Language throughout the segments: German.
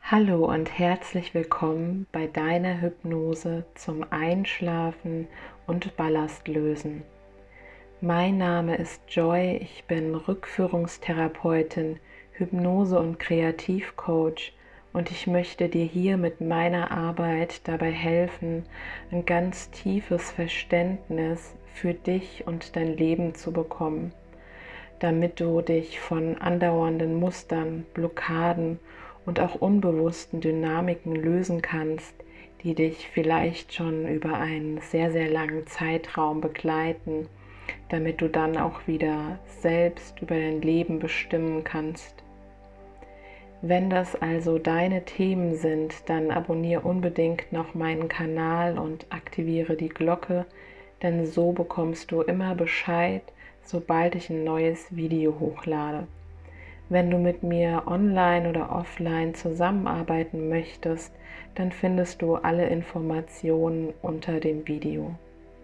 Hallo und herzlich willkommen bei deiner Hypnose zum Einschlafen und Ballastlösen. Mein Name ist Joy, ich bin Rückführungstherapeutin, Hypnose- und Kreativcoach und ich möchte dir hier mit meiner Arbeit dabei helfen, ein ganz tiefes Verständnis für dich und dein Leben zu bekommen, damit du dich von andauernden Mustern, Blockaden und auch unbewussten Dynamiken lösen kannst, die dich vielleicht schon über einen sehr, sehr langen Zeitraum begleiten, damit du dann auch wieder selbst über dein Leben bestimmen kannst. Wenn das also deine Themen sind, dann abonniere unbedingt noch meinen Kanal und aktiviere die Glocke, denn so bekommst du immer Bescheid, sobald ich ein neues Video hochlade. Wenn du mit mir online oder offline zusammenarbeiten möchtest, dann findest du alle Informationen unter dem Video.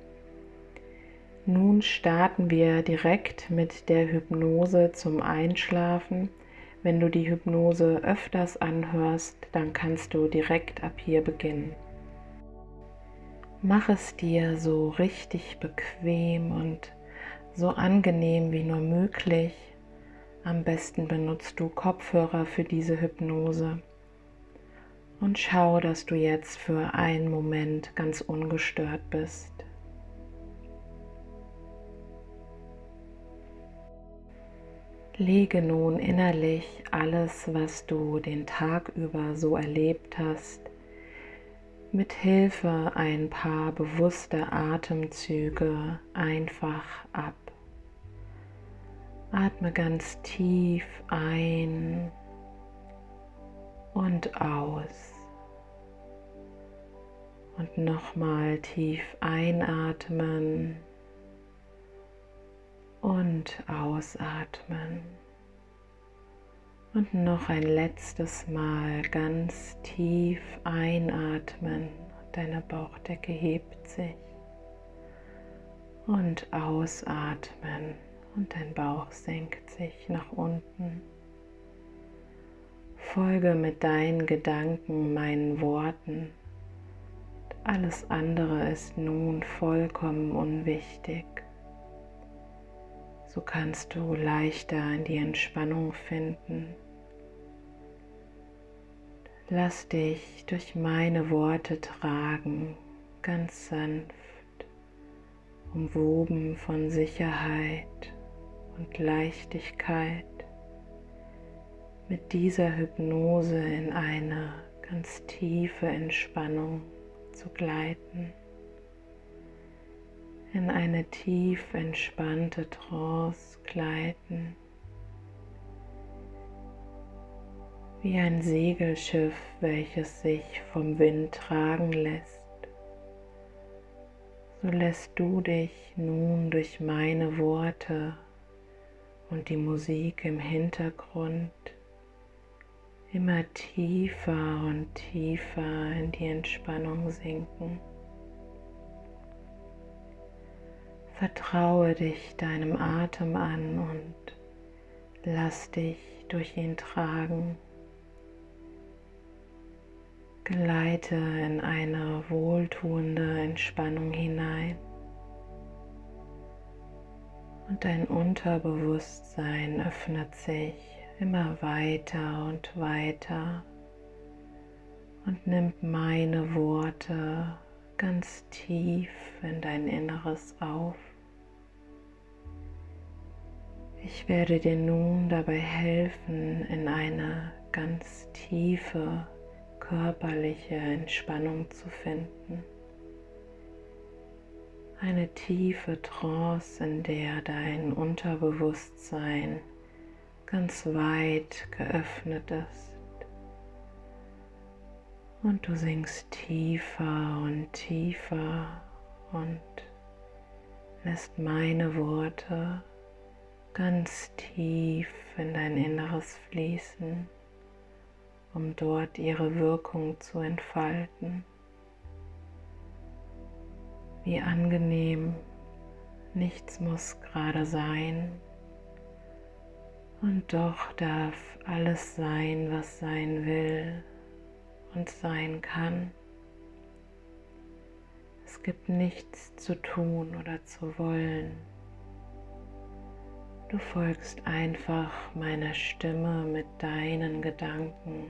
Nun starten wir direkt mit der Hypnose zum Einschlafen. Wenn du die Hypnose öfters anhörst, dann kannst du direkt ab hier beginnen. Mach es dir so richtig bequem und so angenehm wie nur möglich. Am besten benutzt du Kopfhörer für diese Hypnose und schau, dass du jetzt für einen Moment ganz ungestört bist. Lege nun innerlich alles, was du den Tag über so erlebt hast, mit Hilfe ein paar bewusster Atemzüge einfach ab. Atme ganz tief ein und aus. Und nochmal tief einatmen und ausatmen. Und noch ein letztes Mal ganz tief einatmen. Deine Bauchdecke hebt sich. Und ausatmen. Und dein Bauch senkt sich nach unten. Folge mit deinen Gedanken meinen Worten. Alles andere ist nun vollkommen unwichtig. So kannst du leichter in die Entspannung finden. Lass dich durch meine Worte tragen, ganz sanft, umwoben von Sicherheit und Leichtigkeit, mit dieser Hypnose in eine ganz tiefe Entspannung zu gleiten, in eine tief entspannte Trance gleiten, wie ein Segelschiff, welches sich vom Wind tragen lässt. So lässt du dich nun durch meine Worte und die Musik im Hintergrund immer tiefer und tiefer in die Entspannung sinken. Vertraue dich deinem Atem an und lass dich durch ihn tragen. Gleite in eine wohltuende Entspannung hinein und dein Unterbewusstsein öffnet sich immer weiter und weiter und nimmt meine Worte ganz tief in dein Inneres auf. Ich werde dir nun dabei helfen, in eine ganz tiefe körperliche Entspannung zu finden. Eine tiefe Trance, in der dein Unterbewusstsein ganz weit geöffnet ist. Und du sinkst tiefer und tiefer und lässt meine Worte ganz tief in dein Inneres fließen, um dort ihre Wirkung zu entfalten. Wie angenehm, nichts muss gerade sein und doch darf alles sein, was sein will, und sein kann. Es gibt nichts zu tun oder zu wollen. Du folgst einfach meiner Stimme mit deinen Gedanken.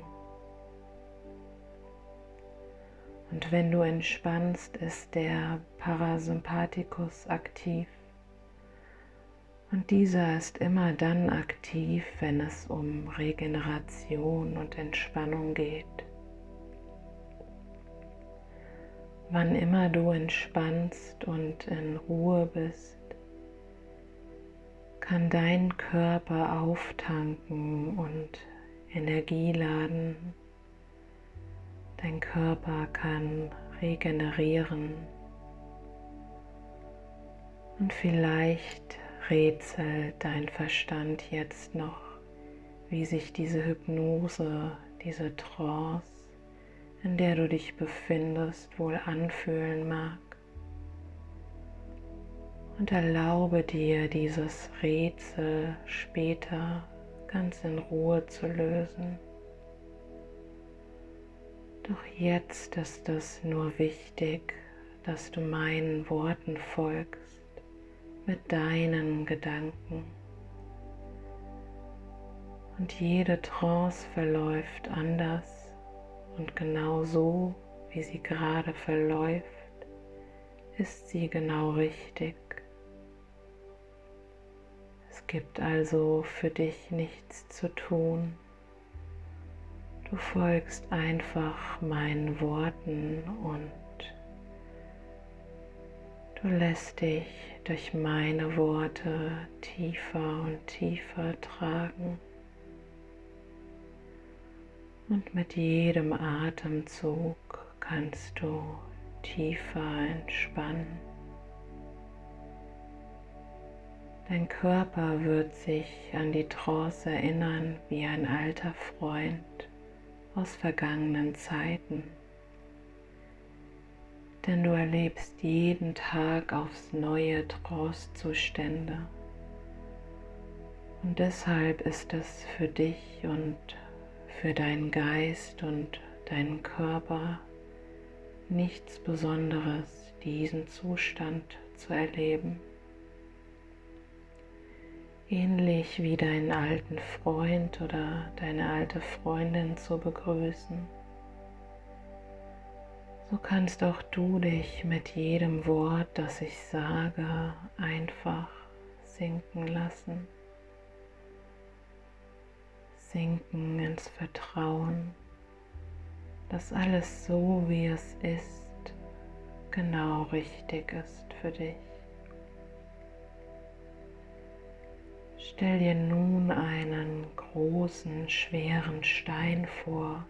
Und wenn du entspannst, ist der Parasympathikus aktiv. Und dieser ist immer dann aktiv, wenn es um Regeneration und Entspannung geht. Wann immer du entspannst und in Ruhe bist, kann dein Körper auftanken und Energie laden. Dein Körper kann regenerieren. Und vielleicht rätselt dein Verstand jetzt noch, wie sich diese Hypnose, diese Trance, in der du dich befindest, wohl anfühlen mag. Und erlaube dir, dieses Rätsel später ganz in Ruhe zu lösen. Doch jetzt ist es nur wichtig, dass du meinen Worten folgst mit deinen Gedanken. Und jede Trance verläuft anders und genau so, wie sie gerade verläuft, ist sie genau richtig. Es gibt also für dich nichts zu tun. Du folgst einfach meinen Worten und du lässt dich durch meine Worte tiefer und tiefer tragen. Und mit jedem Atemzug kannst du tiefer entspannen. Dein Körper wird sich an die Trance erinnern wie ein alter Freund aus vergangenen Zeiten. Denn du erlebst jeden Tag aufs neue Trancezustände. Und deshalb ist es für dich und für deinen Geist und deinen Körper nichts Besonderes, diesen Zustand zu erleben. Ähnlich wie deinen alten Freund oder deine alte Freundin zu begrüßen, so kannst auch du dich mit jedem Wort, das ich sage, einfach sinken lassen. Sinken ins Vertrauen, dass alles so, wie es ist, genau richtig ist für dich. Stell dir nun einen großen, schweren Stein vor.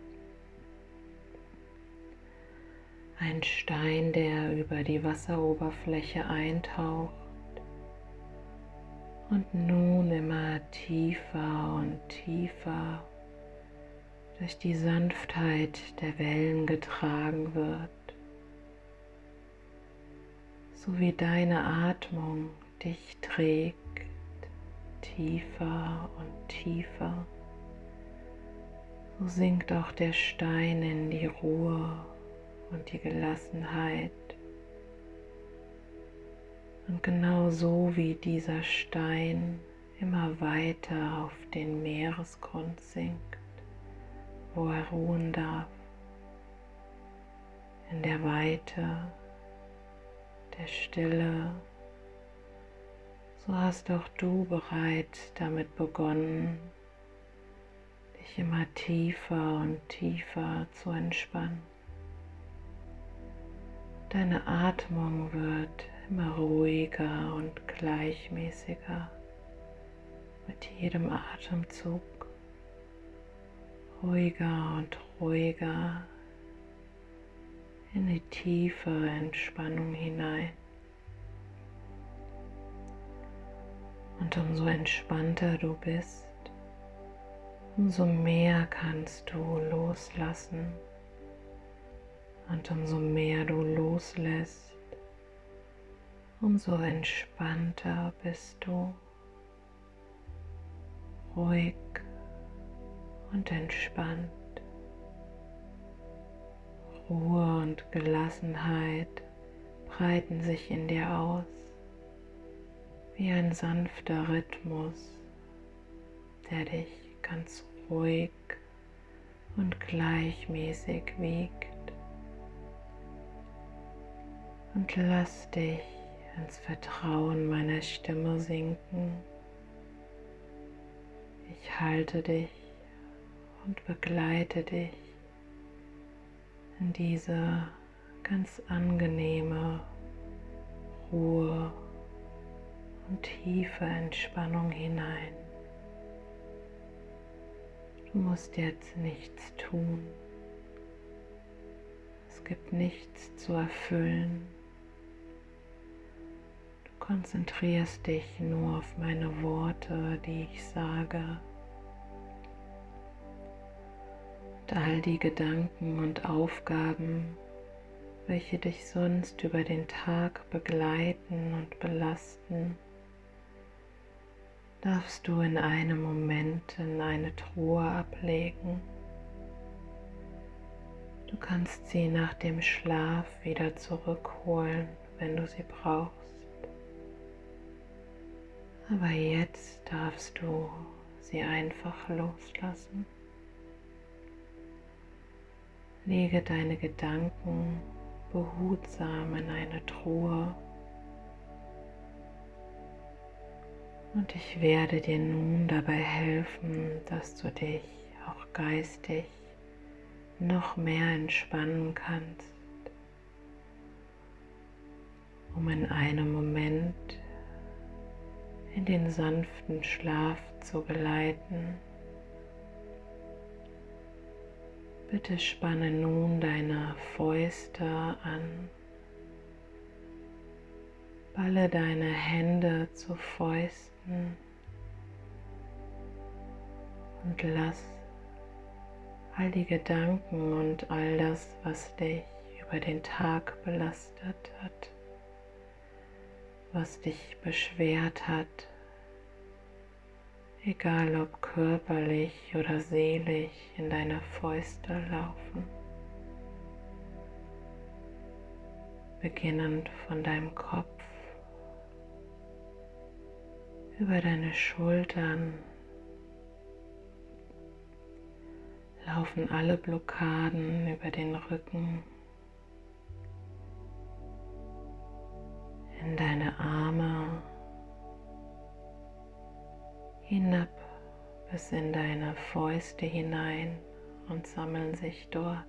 Ein Stein, der über die Wasseroberfläche eintaucht und nun immer tiefer und tiefer durch die Sanftheit der Wellen getragen wird, so wie deine Atmung dich trägt, tiefer und tiefer. So sinkt auch der Stein in die Ruhe und die Gelassenheit. Und genau so wie dieser Stein immer weiter auf den Meeresgrund sinkt, wo er ruhen darf, in der Weite, der Stille, so hast auch du bereits damit begonnen, dich immer tiefer und tiefer zu entspannen. Deine Atmung wird immer ruhiger und gleichmäßiger mit jedem Atemzug, ruhiger und ruhiger in die tiefe Entspannung hinein. Und umso entspannter du bist, umso mehr kannst du loslassen. Und umso mehr du loslässt, umso entspannter bist du, ruhig und entspannt. Ruhe und Gelassenheit breiten sich in dir aus, wie ein sanfter Rhythmus, der dich ganz ruhig und gleichmäßig wiegt. Und lass dich ins Vertrauen meiner Stimme sinken. Ich halte dich und begleite dich in diese ganz angenehme Ruhe und tiefe Entspannung hinein. Du musst jetzt nichts tun. Es gibt nichts zu erfüllen. Du konzentrierst dich nur auf meine Worte, die ich sage. Und all die Gedanken und Aufgaben, welche dich sonst über den Tag begleiten und belasten, darfst du in einem Moment in eine Truhe ablegen. Du kannst sie nach dem Schlaf wieder zurückholen, wenn du sie brauchst. Aber jetzt darfst du sie einfach loslassen. Lege deine Gedanken behutsam in eine Truhe und ich werde dir nun dabei helfen, dass du dich auch geistig noch mehr entspannen kannst, um in einem Moment in den sanften Schlaf zu gleiten. Bitte spanne nun deine Fäuste an, balle deine Hände zu Fäusten und lass all die Gedanken und all das, was dich über den Tag belastet hat, was dich beschwert hat, egal ob körperlich oder seelisch, in deine Fäuste laufen. Beginnend von deinem Kopf, über deine Schultern, laufen alle Blockaden über den Rücken, in deine Arme, hinab bis in deine Fäuste hinein und sammeln sich dort.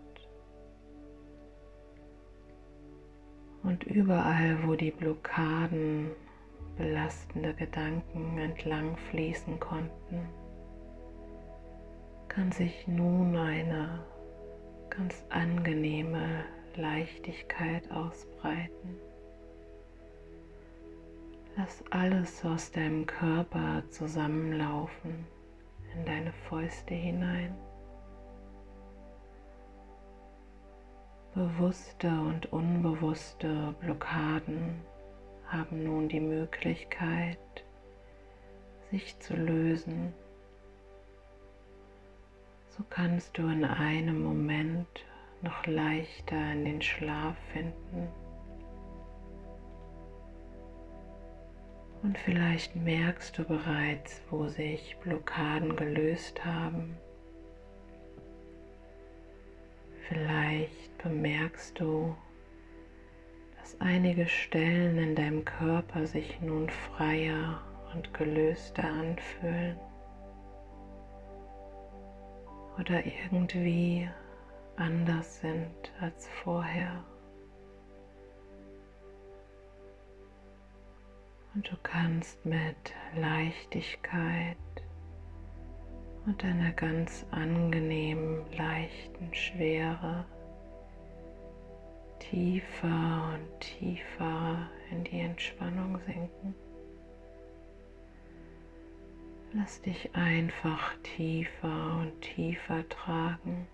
Und überall, wo die Blockaden, belastende Gedanken entlang fließen konnten, kann sich nun eine ganz angenehme Leichtigkeit ausbreiten. Lass alles aus deinem Körper zusammenlaufen in deine Fäuste hinein. Bewusste und unbewusste Blockaden haben nun die Möglichkeit, sich zu lösen. So kannst du in einem Moment noch leichter in den Schlaf finden. Und vielleicht merkst du bereits, wo sich Blockaden gelöst haben. Vielleicht bemerkst du, dass einige Stellen in deinem Körper sich nun freier und gelöster anfühlen oder irgendwie anders sind als vorher. Und du kannst mit Leichtigkeit und einer ganz angenehmen, leichten Schwere tiefer und tiefer in die Entspannung sinken. Lass dich einfach tiefer und tiefer tragen.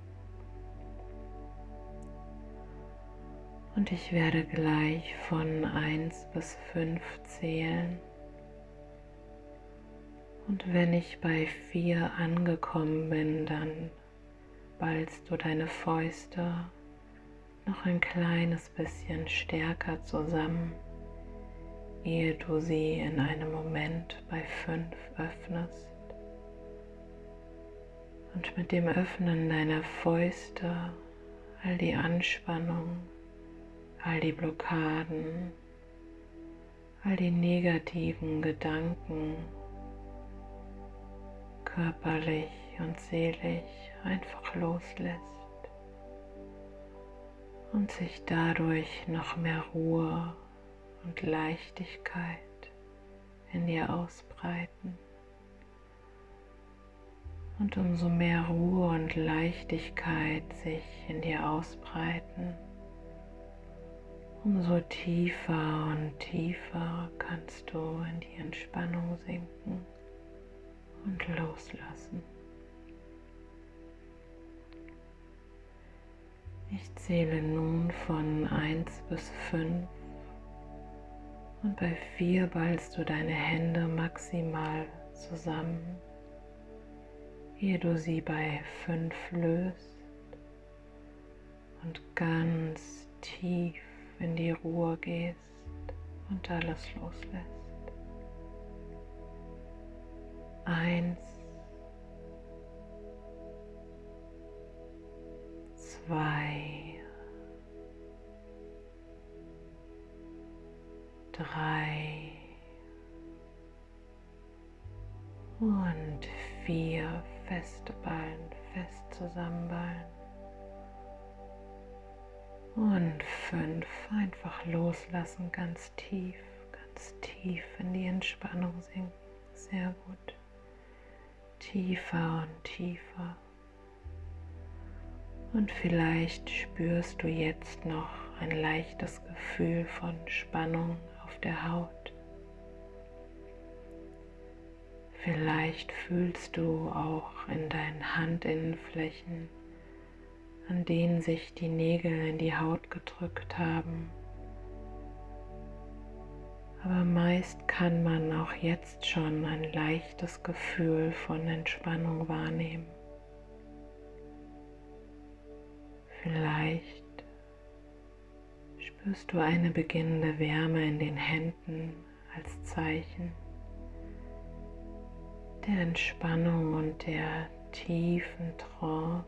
Und ich werde gleich von 1 bis 5 zählen. Und wenn ich bei 4 angekommen bin, dann ballst du deine Fäuste noch ein kleines bisschen stärker zusammen, ehe du sie in einem Moment bei 5 öffnest. Und mit dem Öffnen deiner Fäuste all die Anspannung, all die Blockaden, all die negativen Gedanken körperlich und seelisch einfach loslässt und sich dadurch noch mehr Ruhe und Leichtigkeit in dir ausbreiten. Und umso mehr Ruhe und Leichtigkeit sich in dir ausbreiten, umso tiefer und tiefer kannst du in die Entspannung sinken und loslassen. Ich zähle nun von 1 bis 5 und bei 4 ballst du deine Hände maximal zusammen, ehe du sie bei 5 löst und ganz tief in die Ruhe gehst und alles loslässt. 1, 2, 3 und 4. Fest ballen, fest zusammenballen. Und 5. Einfach loslassen, ganz tief in die Entspannung sinken. Sehr gut. Tiefer und tiefer. Und vielleicht spürst du jetzt noch ein leichtes Gefühl von Spannung auf der Haut. Vielleicht fühlst du auch in deinen Handinnenflächen, an denen sich die Nägel in die Haut gedrückt haben. Aber meist kann man auch jetzt schon ein leichtes Gefühl von Entspannung wahrnehmen. Vielleicht spürst du eine beginnende Wärme in den Händen als Zeichen der Entspannung und der tiefen Trance.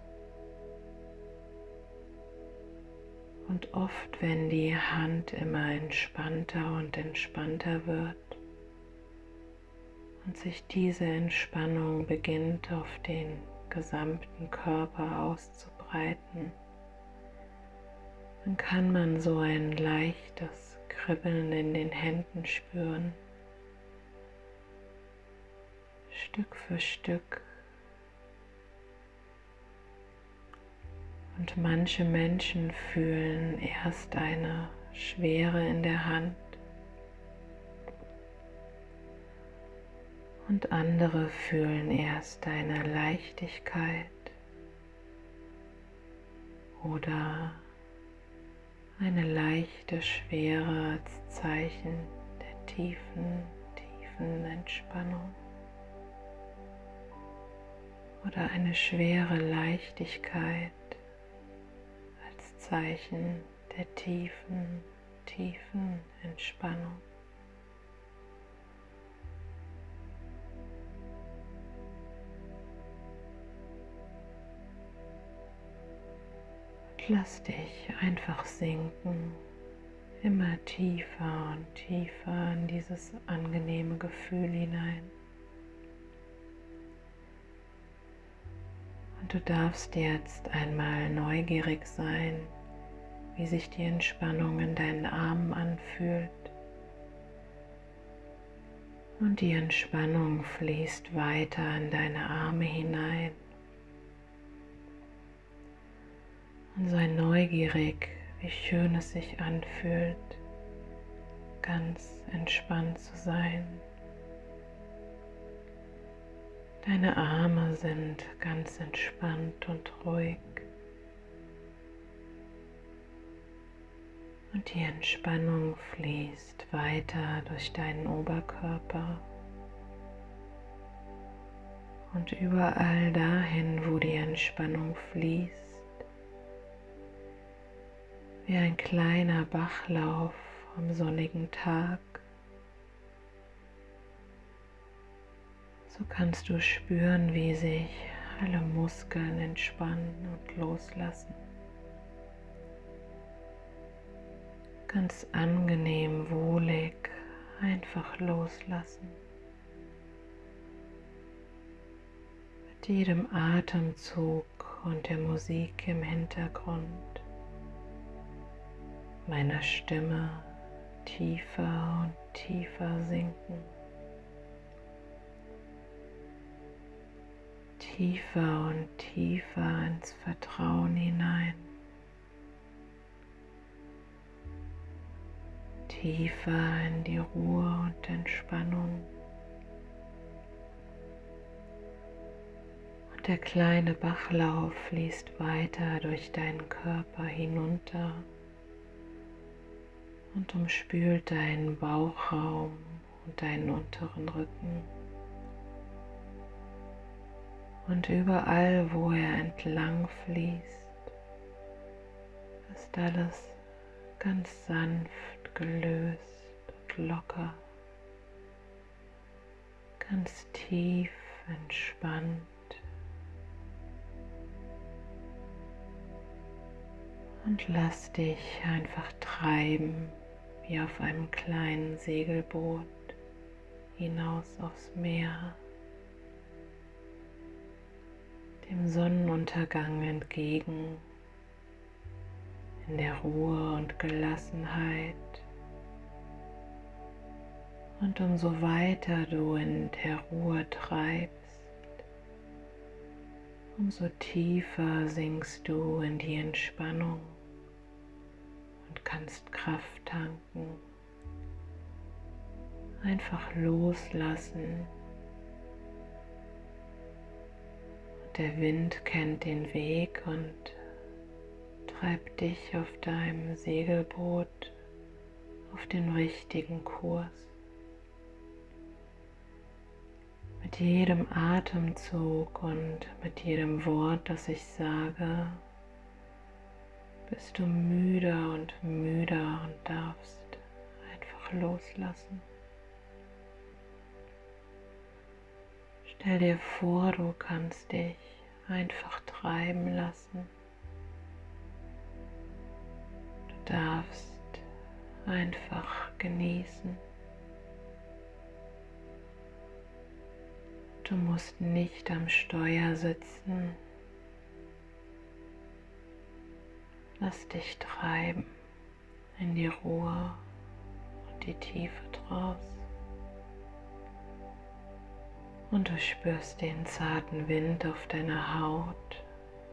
Und oft, wenn die Hand immer entspannter und entspannter wird und sich diese Entspannung beginnt auf den gesamten Körper auszubreiten, dann kann man so ein leichtes Kribbeln in den Händen spüren, Stück für Stück. Und manche Menschen fühlen erst eine Schwere in der Hand und andere fühlen erst eine Leichtigkeit oder eine leichte Schwere als Zeichen der tiefen Entspannung oder eine schwere Leichtigkeit als Zeichen der tiefen Entspannung. Lass dich einfach sinken, immer tiefer und tiefer in dieses angenehme Gefühl hinein. Und du darfst jetzt einmal neugierig sein, wie sich die Entspannung in deinen Armen anfühlt. Und die Entspannung fließt weiter in deine Arme hinein. Und sei neugierig, wie schön es sich anfühlt, ganz entspannt zu sein. Deine Arme sind ganz entspannt und ruhig. Und die Entspannung fließt weiter durch deinen Oberkörper und überall dahin, wo die Entspannung fließt, wie ein kleiner Bachlauf am sonnigen Tag. So kannst du spüren, wie sich alle Muskeln entspannen und loslassen. Ganz angenehm, wohlig, einfach loslassen. Mit jedem Atemzug und der Musik im Hintergrund, meiner Stimme tiefer und tiefer sinken. Tiefer und tiefer ins Vertrauen hinein. Tiefer in die Ruhe und Entspannung. Und der kleine Bachlauf fließt weiter durch deinen Körper hinunter und umspült deinen Bauchraum und deinen unteren Rücken. Und überall, wo er entlang fließt, ist alles ganz sanft gelöst und locker, ganz tief entspannt. Und lass dich einfach treiben, wie auf einem kleinen Segelboot hinaus aufs Meer, dem Sonnenuntergang entgegen, in der Ruhe und Gelassenheit. Und umso weiter du in der Ruhe treibst, umso tiefer sinkst du in die Entspannung und kannst Kraft tanken. Einfach loslassen. Und der Wind kennt den Weg und treibt dich auf deinem Segelboot auf den richtigen Kurs. Mit jedem Atemzug und mit jedem Wort, das ich sage, bist du müder und müder und darfst einfach loslassen. Stell dir vor, du kannst dich einfach treiben lassen. Du darfst einfach genießen. Du musst nicht am Steuer sitzen. Lass dich treiben in die Ruhe und die Tiefe draus. Und du spürst den zarten Wind auf deiner Haut.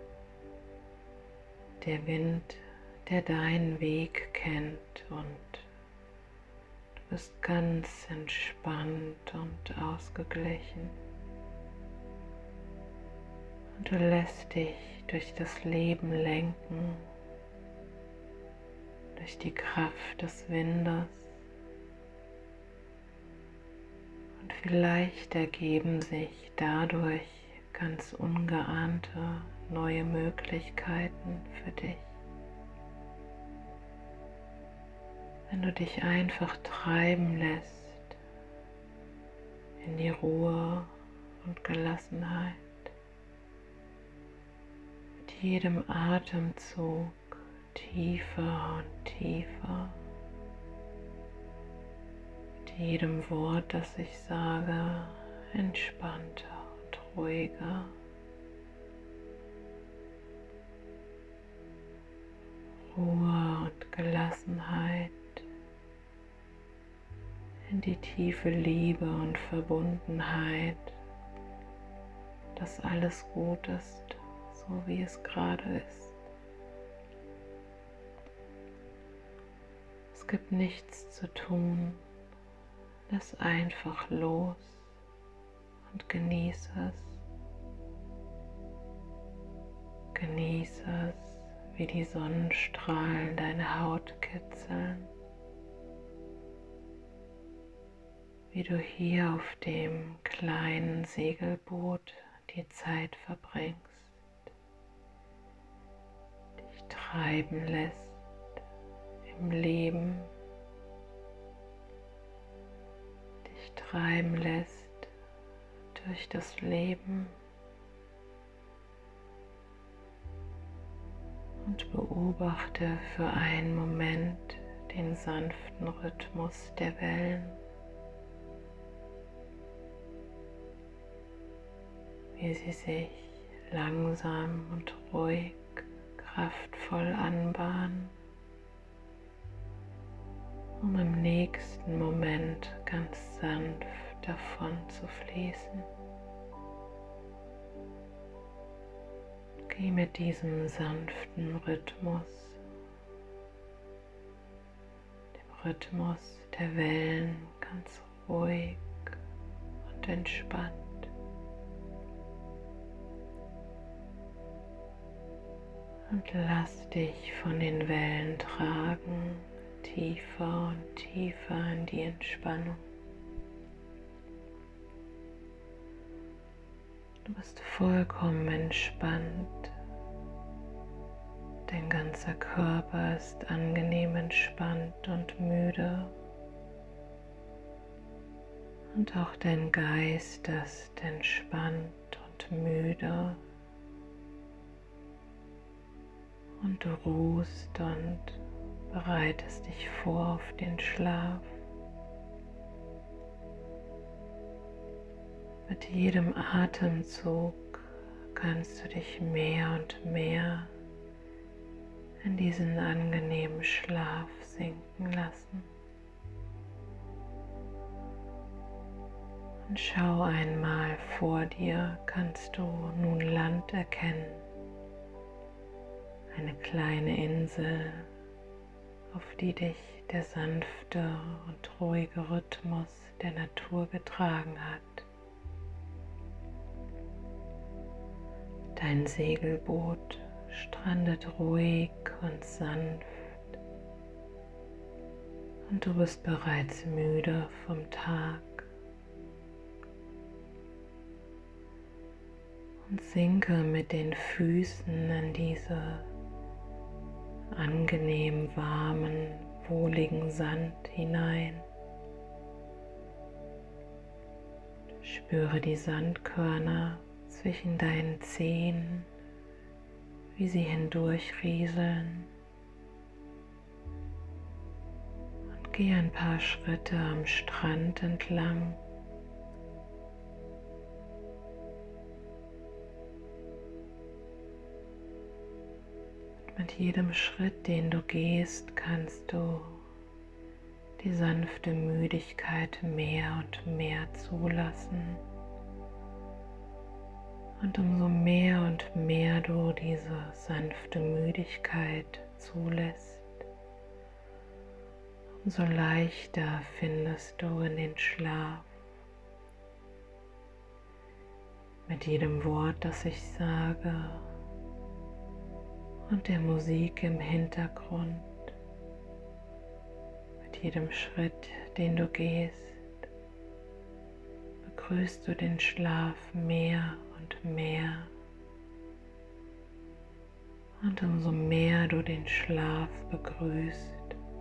Der Wind, der deinen Weg kennt, und du bist ganz entspannt und ausgeglichen. Und du lässt dich durch das Leben lenken, durch die Kraft des Windes. Und vielleicht ergeben sich dadurch ganz ungeahnte neue Möglichkeiten für dich. Wenn du dich einfach treiben lässt in die Ruhe und Gelassenheit. Mit jedem Atemzug tiefer und tiefer. Mit jedem Wort, das ich sage, entspannter und ruhiger. Ruhe und Gelassenheit, in die tiefe Liebe und Verbundenheit, dass alles gut ist, so wie es gerade ist. Es gibt nichts zu tun, lass einfach los und genieße es. Genieße es, wie die Sonnenstrahlen deine Haut kitzeln. Wie du hier auf dem kleinen Segelboot die Zeit verbringst, dich treiben lässt im Leben dich treiben lässt durch das Leben und beobachte für einen Moment den sanften Rhythmus der Wellen, wie sie sich langsam und ruhig, kraftvoll anbahnen, um im nächsten Moment ganz sanft davon zu fließen. Geh mit diesem sanften Rhythmus, dem Rhythmus der Wellen, ganz ruhig und entspannt. Und lass dich von den Wellen tragen, tiefer und tiefer in die Entspannung. Du bist vollkommen entspannt. Dein ganzer Körper ist angenehm entspannt und müde. Und auch dein Geist ist entspannt und müde. Und du ruhst und bereitest dich vor auf den Schlaf. Mit jedem Atemzug kannst du dich mehr und mehr in diesen angenehmen Schlaf sinken lassen. Und schau einmal vor dir, kannst du nun Land erkennen. Eine kleine Insel, auf die dich der sanfte und ruhige Rhythmus der Natur getragen hat. Dein Segelboot strandet ruhig und sanft und du bist bereits müde vom Tag. Und sinke mit den Füßen in diese angenehm warmen, wohligen Sand hinein. Spüre die Sandkörner zwischen deinen Zehen, wie sie hindurchrieseln. Und geh ein paar Schritte am Strand entlang. Mit jedem Schritt, den du gehst, kannst du die sanfte Müdigkeit mehr und mehr zulassen. Und umso mehr und mehr du diese sanfte Müdigkeit zulässt, umso leichter findest du in den Schlaf. Mit jedem Wort, das ich sage, und der Musik im Hintergrund, mit jedem Schritt, den du gehst, begrüßt du den Schlaf mehr und mehr. Und umso mehr du den Schlaf begrüßt,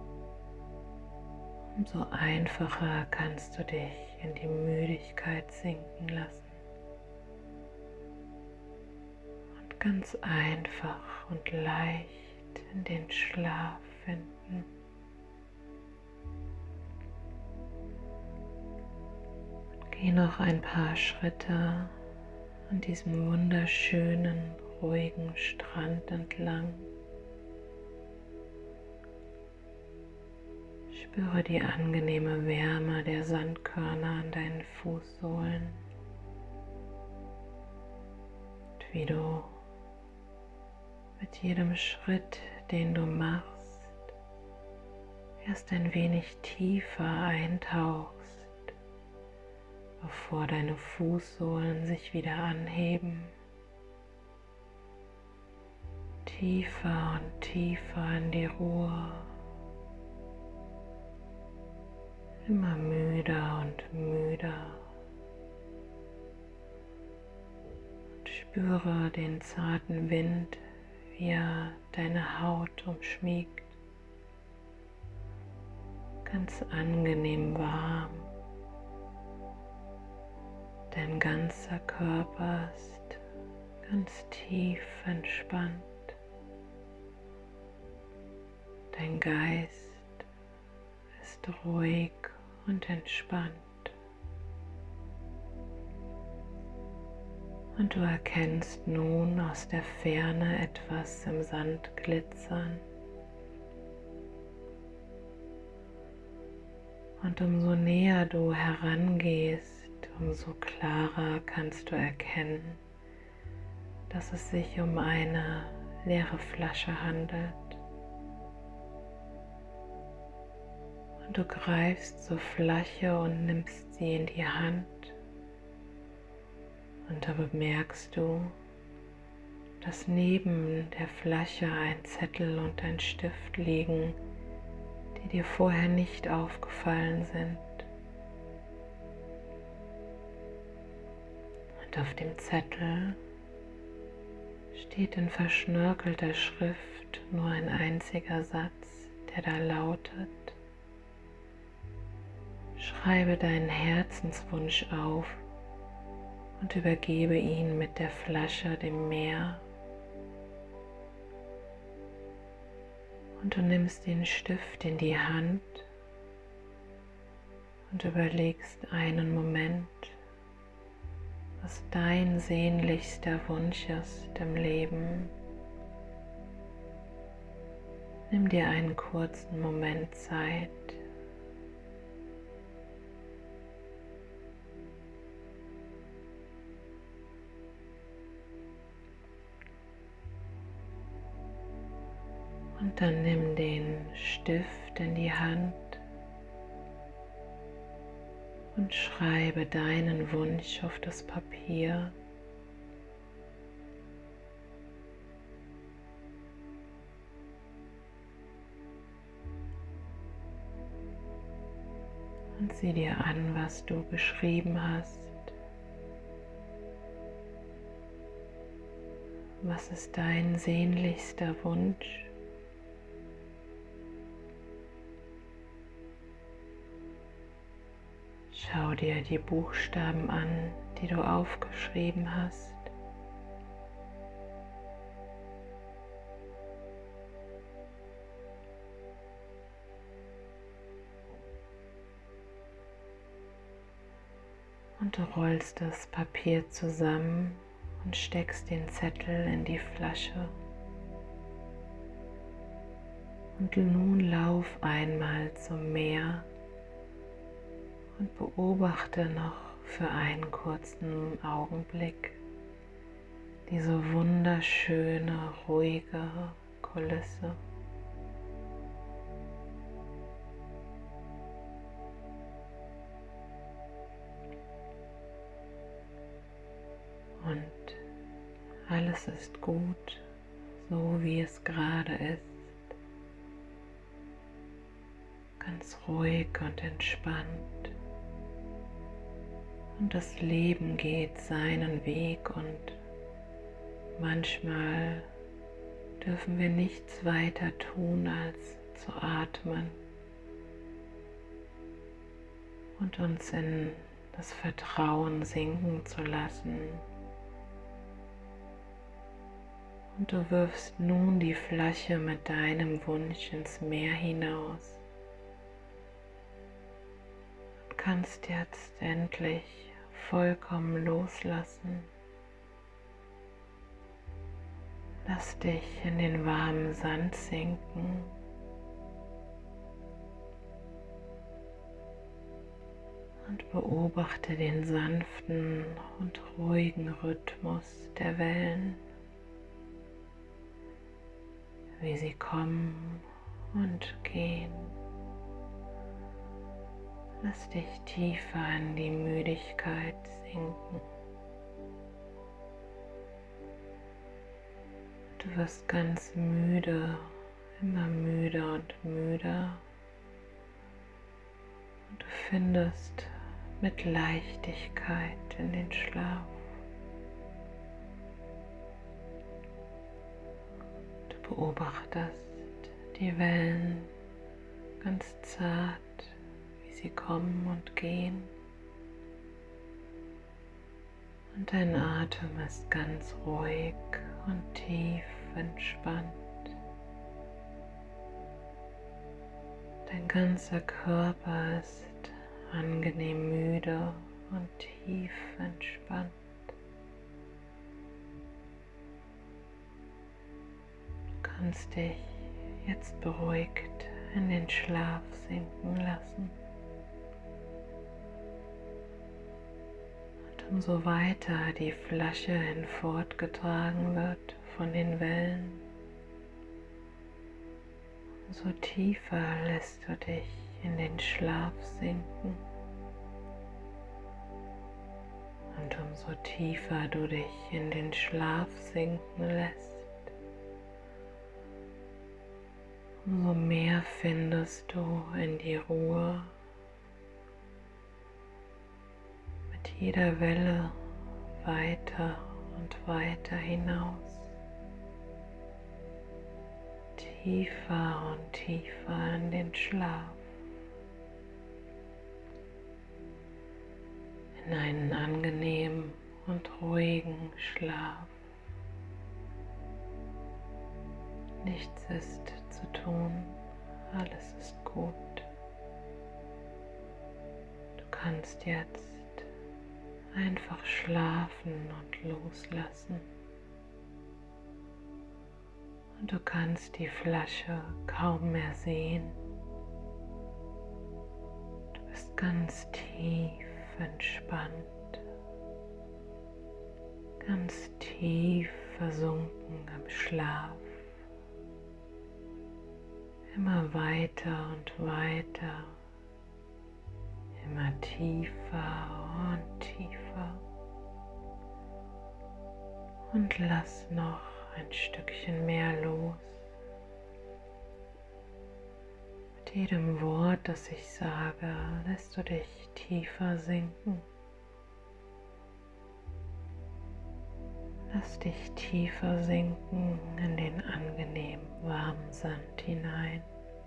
umso einfacher kannst du dich in die Müdigkeit sinken lassen. Und ganz einfach und leicht in den Schlaf finden. Und geh noch ein paar Schritte an diesem wunderschönen, ruhigen Strand entlang. Spüre die angenehme Wärme der Sandkörner an deinen Fußsohlen und wie du mit jedem Schritt, den du machst, erst ein wenig tiefer eintauchst, bevor deine Fußsohlen sich wieder anheben. Tiefer und tiefer in die Ruhe. Immer müder und müder. Und spüre den zarten Wind, wie er deine Haut umschmiegt. ganz angenehm warm. Dein ganzer Körper ist ganz tief entspannt. Dein Geist ist ruhig und entspannt. Und du erkennst nun aus der Ferne etwas im Sand glitzern. Und umso näher du herangehst, umso klarer kannst du erkennen, dass es sich um eine leere Flasche handelt. Und du greifst zur Flasche und nimmst sie in die Hand. Und da bemerkst du, dass neben der Flasche ein Zettel und ein Stift liegen, die dir vorher nicht aufgefallen sind. Und auf dem Zettel steht in verschnörkelter Schrift nur ein einziger Satz, der da lautet: Schreibe deinen Herzenswunsch auf und übergebe ihn mit der Flasche dem Meer. Und du nimmst den Stift in die Hand und überlegst einen Moment, was dein sehnlichster Wunsch ist im Leben. Nimm dir einen kurzen Moment Zeit. Und dann nimm den Stift in die Hand und schreibe deinen Wunsch auf das Papier. Und sieh dir an, was du geschrieben hast. Was ist dein sehnlichster Wunsch? Schau dir die Buchstaben an, die du aufgeschrieben hast. Und du rollst das Papier zusammen und steckst den Zettel in die Flasche. Und nun lauf einmal zum Meer und beobachte noch für einen kurzen Augenblick diese wunderschöne, ruhige Kulisse. Und alles ist gut, so wie es gerade ist. Ganz ruhig und entspannt. Und das Leben geht seinen Weg und manchmal dürfen wir nichts weiter tun, als zu atmen und uns in das Vertrauen sinken zu lassen. Und du wirfst nun die Flasche mit deinem Wunsch ins Meer hinaus und kannst jetzt endlich vollkommen loslassen. Lass dich in den warmen Sand sinken. Und beobachte den sanften und ruhigen Rhythmus der Wellen, wie sie kommen und gehen. Lass dich tiefer in die Müdigkeit sinken. Du wirst ganz müde, immer müder und müder. Und du findest mit Leichtigkeit in den Schlaf. Du beobachtest die Wellen ganz zart sie kommen und gehen. Und dein Atem ist ganz ruhig und tief entspannt. Dein ganzer Körper ist angenehm müde und tief entspannt. Du kannst dich jetzt beruhigt in den Schlaf sinken lassen. Und umso weiter die Flasche hinfortgetragen wird von den Wellen, umso tiefer lässt du dich in den Schlaf sinken. Und umso tiefer du dich in den Schlaf sinken lässt, umso mehr findest du in die Ruhe. Mit jeder Welle weiter und weiter hinaus, tiefer und tiefer in den Schlaf, in einen angenehmen und ruhigen Schlaf. Nichts ist zu tun, alles ist gut. Du kannst jetzt einfach schlafen und loslassen. Und du kannst die Flasche kaum mehr sehen. Du bist ganz tief entspannt, ganz tief versunken im Schlaf. Immer weiter und weiter, immer tiefer und tiefer. Und lass noch ein Stückchen mehr los. Mit jedem Wort, das ich sage, lässt du dich tiefer sinken. Lass dich tiefer sinken in den angenehmen warmen Sand hinein.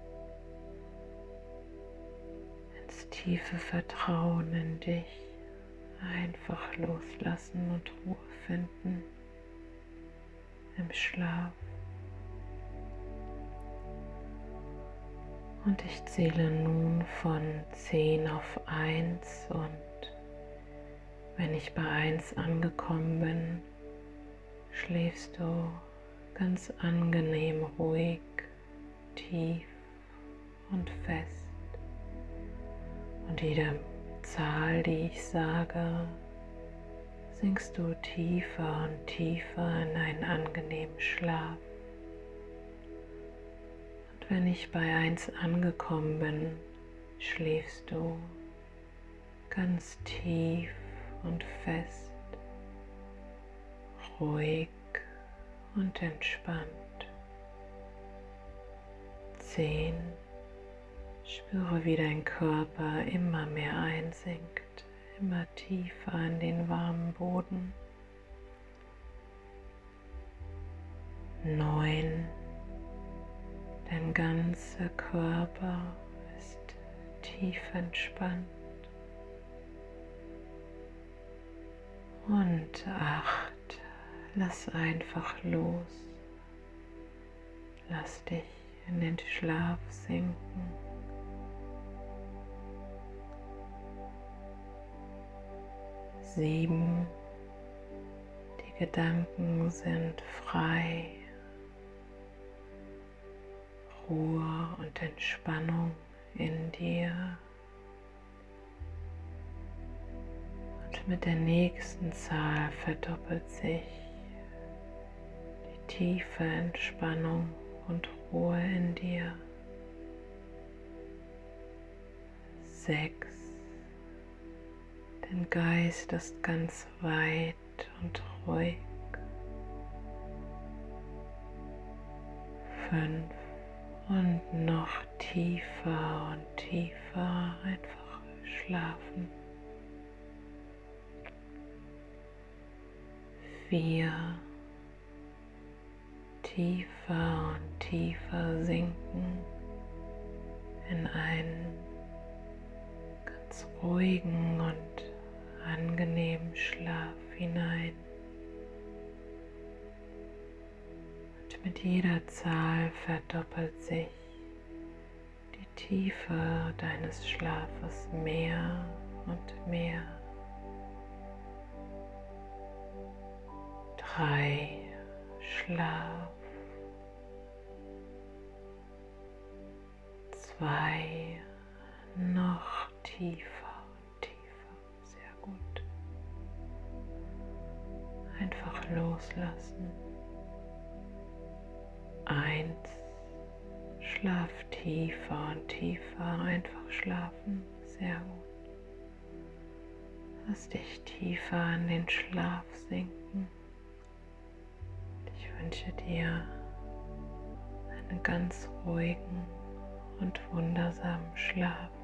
Ins tiefe Vertrauen in dich. Einfach loslassen und Ruhe finden im Schlaf. Und ich zähle nun von 10 auf 1 und wenn ich bei 1 angekommen bin, schläfst du ganz angenehm ruhig, tief und fest. Und jede Zahl, die ich sage, sinkst du tiefer und tiefer in einen angenehmen Schlaf. Und wenn ich bei 1 angekommen bin, schläfst du ganz tief und fest, ruhig und entspannt. 10. Spüre, wie dein Körper immer mehr einsinkt, immer tiefer in den warmen Boden. 9. Dein ganzer Körper ist tief entspannt. Und 8. Lass einfach los. Lass dich in den Schlaf sinken. 7. Die Gedanken sind frei. Ruhe und Entspannung in dir. Und mit der nächsten Zahl verdoppelt sich die tiefe Entspannung und Ruhe in dir. 6. Dein Geist ist ganz weit und ruhig. 5. Und noch tiefer und tiefer einfach schlafen. 4. Tiefer und tiefer sinken in einen ganz ruhigen und angenehmen Schlaf hinein. Und mit jeder Zahl verdoppelt sich die Tiefe deines Schlafes mehr und mehr. 3, Schlaf. 2, noch tiefer und tiefer. Sehr gut. Einfach loslassen. 1, schlaf tiefer und tiefer. Einfach schlafen. Sehr gut. Lass dich tiefer in den Schlaf sinken. Ich wünsche dir einen ganz ruhigen und wundersamen Schlaf.